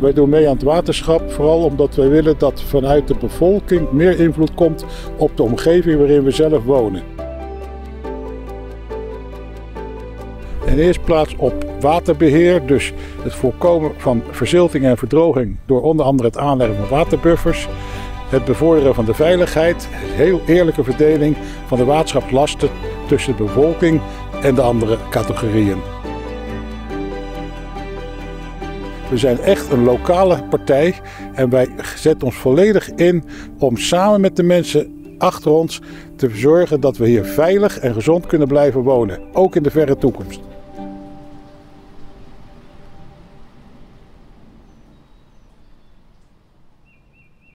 Wij doen mee aan het waterschap, vooral omdat wij willen dat vanuit de bevolking meer invloed komt op de omgeving waarin we zelf wonen. In de eerste plaats op waterbeheer, dus het voorkomen van verzilting en verdroging door onder andere het aanleggen van waterbuffers. Het bevorderen van de veiligheid, heel eerlijke verdeling van de waterschapslasten tussen de bevolking en de andere categorieën. We zijn echt een lokale partij en wij zetten ons volledig in om samen met de mensen achter ons te zorgen dat we hier veilig en gezond kunnen blijven wonen, ook in de verre toekomst.